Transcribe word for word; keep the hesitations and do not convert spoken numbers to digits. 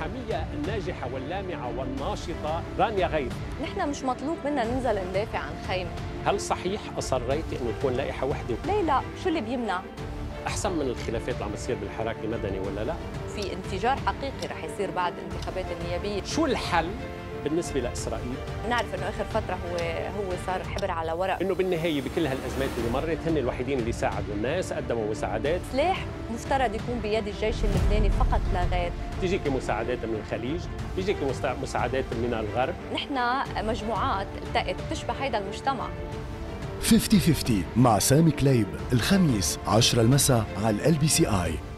المحامية الناجحة واللامعة والناشطة رانيا غيث. نحن مش مطلوب منا ننزل ندافع عن خيمة. هل صحيح أصريتي إنه تكون لائحة وحدة؟ ليه لا؟ شو اللي بيمنع؟ أحسن من الخلافات اللي عم تصير بالحراك المدني ولا لا؟ في انفجار حقيقي رح يصير بعد الانتخابات النيابية. شو الحل بالنسبة لإسرائيل؟ نعرف إنه آخر فترة هو هو صار حبر على ورق. إنه بالنهاية بكل هالأزمات اللي مرت هن الوحيدين اللي ساعدوا الناس، قدموا مساعدات. سلاح مفترض يكون بيد الجيش اللبناني فقط لا غير. تيجيكي مساعدات من الخليج، تيجيكي مساعدات من الغرب. نحن مجموعات التقت تشبه هيدا المجتمع. خمسين خمسين مع سامي كليب الخميس عشرة المساء على ال بي سي آي.